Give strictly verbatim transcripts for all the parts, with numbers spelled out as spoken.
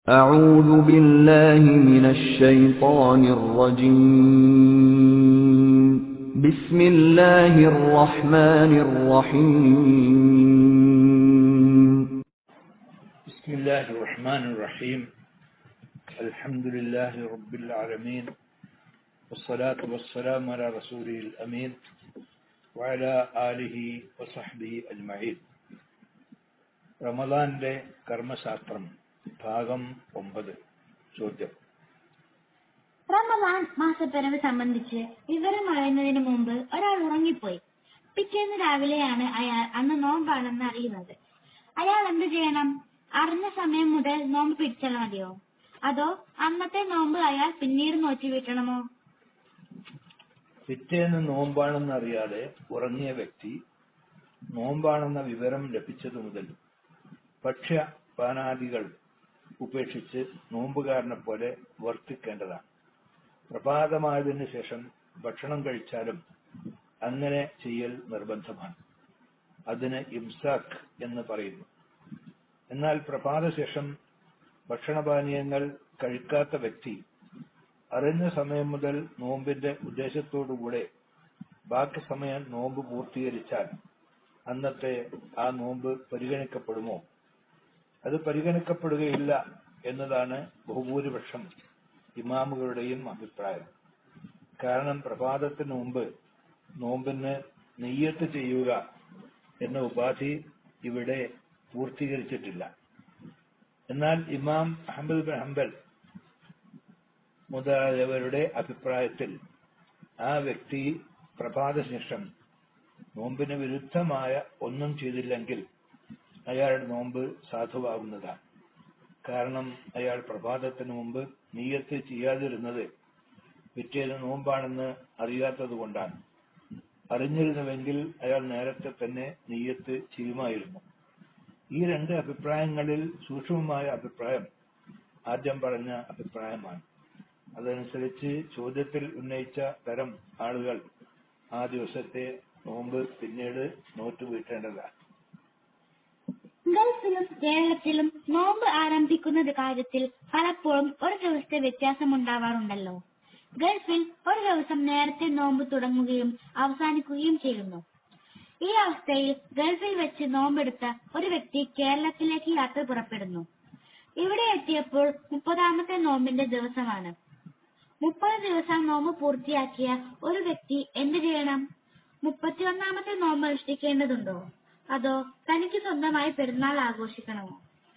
أعوذ بالله من الشيطان الرجيم بسم الله الرحمن الرحيم بسم الله الرحمن الرحيم الحمد لله رب العالمين والصلاة والسلام على رسوله الأمين وعلى آله وصحبه أجمعين റമദാനിലെ കർമ്മശാസ്ത്രം ഭാഗം ഒമ്പത്. ചോദ്യം: റമദാൻ മാസപ്പിറവി സംബന്ധിച്ച് വിവരം അറിയുന്നതിന് മുമ്പ് ഒരാൾ ഉറങ്ങിപ്പോയി. പിറ്റേന്ന് രാവിലെയാണ് അയാൾ അന്ന് നോമ്പാണെന്ന് അറിയുന്നത്. അയാൾ എന്ത് ചെയ്യണം? അറിഞ്ഞ സമയം മുതൽ നോമ്പ് പിടിച്ചാൽ മതിയോ, അതോ അന്നത്തെ നോമ്പ് അയാൾ പിന്നീട് നോറ്റി വീട്ടണമോ? പിറ്റേന്ന് നോമ്പാണെന്നറിയാതെ ഉറങ്ങിയ വ്യക്തി നോമ്പാണെന്ന വിവരം ലഭിച്ചതു മുതൽ ഭക്ഷ്യപാനാദികൾ ഉപേക്ഷിച്ച് നോമ്പുകാരനെ പോലെ വർത്തിക്കേണ്ടതാണ്. പ്രഭാതമായതിനു ശേഷം ഭക്ഷണം കഴിച്ചാലും അങ്ങനെ ചെയ്യൽ നിർബന്ധമാണ്. അതിന് ഇംസാഖ് എന്ന് പറയുന്നു. എന്നാൽ പ്രഭാതശേഷം ഭക്ഷണപാനീയങ്ങൾ കഴിക്കാത്ത വ്യക്തി അറിഞ്ഞ സമയം മുതൽ നോമ്പിന്റെ ഉദ്ദേശത്തോടുകൂടെ ബാക്കി സമയം നോമ്പ് പൂർത്തീകരിച്ചാൽ അന്നത്തെ ആ നോമ്പ് പരിഗണിക്കപ്പെടുമോ? അത് പരിഗണിക്കപ്പെടുകയില്ല എന്നതാണ് ബഹുഭൂരിപക്ഷം ഇമാമുകളുടെയും അഭിപ്രായം. കാരണം പ്രഭാതത്തിന് മുമ്പ് നോമ്പിന് നിയ്യത്ത് ചെയ്യുക എന്ന ഉപാധി ഇവിടെ പൂർത്തീകരിച്ചിട്ടില്ല. എന്നാൽ ഇമാം അഹ്മദ് ബിൻ ഹംബൽ മുതലായവരുടെ അഭിപ്രായത്തിൽ ആ വ്യക്തി പ്രഭാതശേഷം നോമ്പിന് വിരുദ്ധമായ ഒന്നും ചെയ്തില്ലെങ്കിൽ അയാളുടെ നോമ്പ് സാധുവാകുന്നതാണ്. കാരണം അയാൾ പ്രഭാതത്തിന് മുമ്പ് നിയ്യത്ത് ചെയ്യാതിരുന്നത് പിറ്റേന്ന് നോമ്പാണെന്ന് അറിയാത്തത് കൊണ്ടാണ്. അറിഞ്ഞിരുന്നുവെങ്കിൽ അയാൾ നേരത്തെ തന്നെ നിയ്യത്ത് ചെയ്യുമായിരുന്നു. ഈ രണ്ട് അഭിപ്രായങ്ങളിൽ സൂക്ഷ്മമായ അഭിപ്രായം ആദ്യം പറഞ്ഞ അഭിപ്രായമാണ്. അതനുസരിച്ച് ചോദ്യത്തിൽ ഉന്നയിച്ച തരം ആളുകൾ ആ ദിവസത്തെ നോമ്പ് പിന്നീട് നോറ്റുവീട്ടേണ്ടതാണ്. ഗൾഫിലും കേരളത്തിലും നോമ്പ് ആരംഭിക്കുന്നത് കാര്യത്തിൽ പലപ്പോഴും ഒരു ദിവസത്തെ വ്യത്യാസമുണ്ടാവാറുണ്ടല്ലോ. ഗൾഫിൽ ഒരു ദിവസം നേരത്തെ നോമ്പ് തുടങ്ങുകയും അവസാനിക്കുകയും ചെയ്യുന്നു. ഈ അവസ്ഥയിൽ ഗൾഫിൽ വെച്ച് നോമ്പെടുത്ത ഒരു വ്യക്തി കേരളത്തിലേക്ക് യാത്ര പുറപ്പെടുന്നു. ഇവിടെ എത്തിയപ്പോൾ മുപ്പതാമത്തെ നോമ്പിന്റെ ദിവസമാണ്. മുപ്പത് ദിവസം നോമ്പ് പൂർത്തിയാക്കിയ ഒരു വ്യക്തി എന്ത് ചെയ്യണം? മുപ്പത്തിയൊന്നാമത്തെ നോമ്പ് അനുഷ്ഠിക്കേണ്ടതുണ്ടോ, അതോ തനിക്ക് സ്വന്തമായി പെരുന്നാൾ ആഘോഷിക്കണമോ?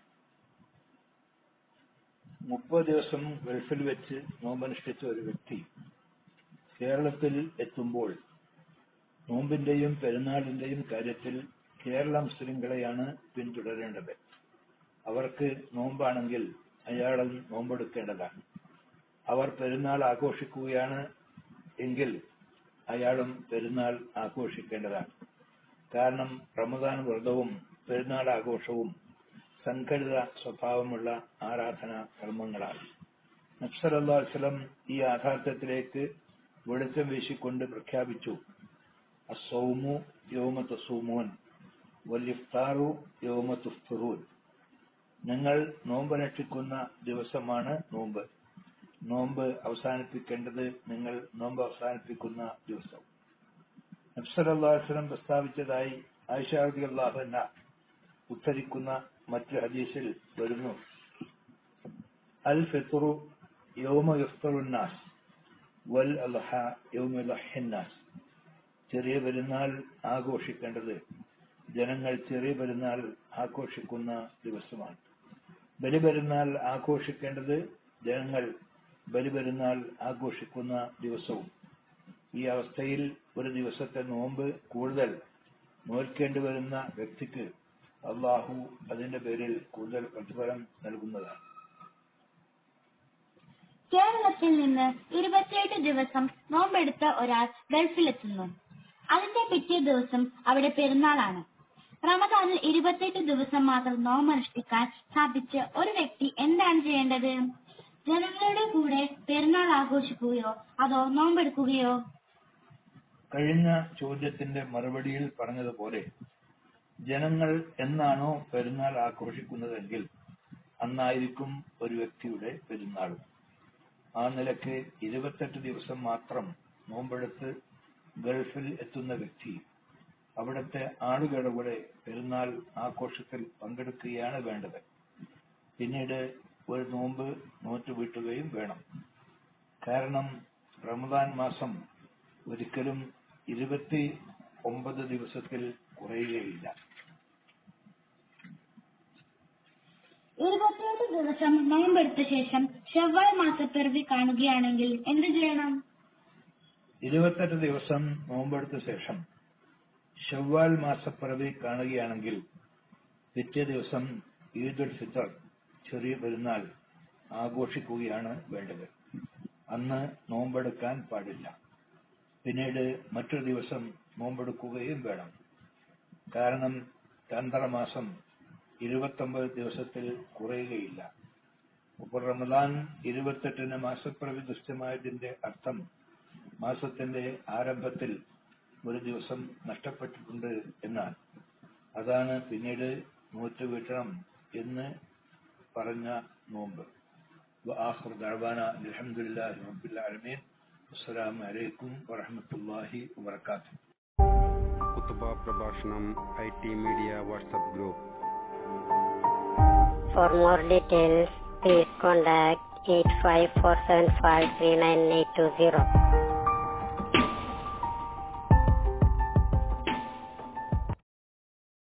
മുപ്പത് ദിവസം ഗൾഫിൽ വെച്ച് നോമ്പനുഷ്ഠിച്ച ഒരു വ്യക്തി കേരളത്തിൽ എത്തുമ്പോൾ നോമ്പിന്റെയും പെരുന്നാളിന്റെയും കാര്യത്തിൽ കേരള മുസ്ലിങ്ങളെയാണ് പിന്തുടരേണ്ടത്. അവർക്ക് നോമ്പാണെങ്കിൽ അയാളും നോമ്പെടുക്കേണ്ടതാണ്. അവർ പെരുന്നാൾ ആഘോഷിക്കുകയാണ് എങ്കിൽ അയാളും പെരുന്നാൾ ആഘോഷിക്കേണ്ടതാണ്. കാരണം റമദാൻ വ്രതവും പെരുന്നാൾ ആഘോഷവും സംഘടിത സ്വഭാവമുള്ള ആരാധനാ കർമ്മങ്ങളാണ്. നബി സല്ലല്ലാഹു അലൈഹി വസല്ലം ഈ യാഥാർത്ഥ്യത്തിലേക്ക് വെളിച്ചം വീശിക്കൊണ്ട് പ്രഖ്യാപിച്ചു: അസ്സൗമു യൗമ തസൂമൂൻ വൽ-ഇഫ്താറു യൗമ തുഫ്തിറൂൻ. നിങ്ങൾ നോമ്പനുഷ്ഠിക്കുന്ന ദിവസമാണ് നോമ്പ്. നോമ്പ് അവസാനിപ്പിക്കേണ്ടത് നിങ്ങൾ നോമ്പ് അവസാനിപ്പിക്കുന്ന ദിവസം. നബി സല്ലല്ലാഹു അലൈഹി വസല്ലം പ്രസ്താവിച്ചതായി ആയിഷ റളിയല്ലാഹു അൻഹ ഉദ്ധരിക്കുന്ന മറ്റു ഹദീസിൽ വരുന്നു: അൽ ഫിത്റു യൗമ യുഫ്തിറുൻ നാസ് വൽ അദ്ഹ യൗമ യുദ്ഹിൻ നാസ്. ചെറിയ പെരുന്നാൾ ആഘോഷിക്കേണ്ടത് ജനങ്ങൾ ചെറിയ പെരുന്നാൾ ആഘോഷിക്കുന്ന ദിവസമാണ്. ബലിപെരുന്നാൾ ആഘോഷിക്കേണ്ടത് ജനങ്ങൾ ബലിപെരുന്നാൾ ആഘോഷിക്കുന്ന ദിവസവും. ഈ അവസ്ഥയിൽ ഒരു ദിവസത്തെ നോമ്പ് കൂടുതൽ നോൽക്കേണ്ടി വരുന്ന വ്യക്തിക്ക് അള്ളാഹു അതിന്റെ പേരിൽ കൂടുതൽ പ്രതിഫലം നൽകുന്നതാണ്. കേരളത്തിൽ നിന്ന് ഇരുപത്തിയെട്ട് ദിവസം നോമ്പെടുത്ത ഒരാൾ ഗൾഫിലെത്തുന്നു. അതിന്റെ പിറ്റേ ദിവസം അവിടെ പെരുന്നാളാണ്. റമദാനിൽ ഇരുപത്തിയെട്ട് ദിവസം മാത്രം നോമ്പനുഷ്ഠിക്കാൻ സാധിച്ച ഒരു വ്യക്തി എന്താണ് ചെയ്യേണ്ടത്? ജനങ്ങളുടെ കൂടെ പെരുന്നാൾ ആഘോഷിക്കുകയോ അതോ നോമ്പെടുക്കുകയോ? കഴിഞ്ഞ ചോദ്യത്തിന്റെ മറുപടിയിൽ പറഞ്ഞതുപോലെ ജനങ്ങൾ എന്നാണോ പെരുന്നാൾ ആഘോഷിക്കുന്നതെങ്കിൽ അന്നായിരിക്കും ഒരു വ്യക്തിയുടെ പെരുന്നാൾ. ആ നിലയ്ക്ക് ഇരുപത്തെട്ട് ദിവസം മാത്രം നോമ്പെടുത്ത് ഗൾഫിൽ എത്തുന്ന വ്യക്തി അവിടുത്തെ ആളുകളുടെ പെരുന്നാൾ ആഘോഷത്തിൽ പങ്കെടുക്കുകയാണ് വേണ്ടത്. പിന്നീട് ഒരു നോമ്പ് നോറ്റുവീട്ടുകയും വേണം. കാരണം റമദാൻ മാസം ഒരിക്കലും ഇരുപത്തി ഒമ്പത് ദിവസത്തിൽ കുറയുകയില്ല. ഇരുപത്തിയെട്ട് ദിവസം നോമ്പെടുത്ത ശേഷം ശവ്വാൽ മാസപ്പിറവി കാണുകയാണെങ്കിൽ എന്ത് ചെയ്യണം? ഇരുപത്തെട്ട് ദിവസം നോമ്പെടുത്ത ശേഷം ശവ്വാൽ മാസപ്പിറവി കാണുകയാണെങ്കിൽ പിറ്റേ ദിവസം ഈദുൽ ഫിത്തർ, ചെറിയ പെരുന്നാൾ ആഘോഷിക്കുകയാണ് വേണ്ടത്. അന്ന് നോമ്പെടുക്കാൻ പാടില്ല. പിന്നീട് മറ്റൊരു ദിവസം നോമ്പെടുക്കുകയും വേണം. കാരണം ചന്ദ്രമാസം ഇരുപത്തൊമ്പത് ദിവസത്തിൽ കുറയുകയില്ല. അപ്പോൾ റമദാൻ ഇരുപത്തെട്ടിന് മാസപ്പിറവി ദൃശ്യമായതിന്റെ അർത്ഥം മാസത്തിന്റെ ആരംഭത്തിൽ ഒരു ദിവസം നഷ്ടപ്പെട്ടിട്ടുണ്ട് എന്നാണ്. അതാണ് പിന്നീട് നോറ്റുവീട്ടണം എന്ന് പറഞ്ഞ നോമ്പ്. وآخر دعوانا الحمد لله رب العالمين. السلام عليكم ورحمة الله وبركاته. കുത്തുബ പ്രഭാഷണം I T media WhatsApp group. For more details, please contact eight five four seven five three nine eight two zero.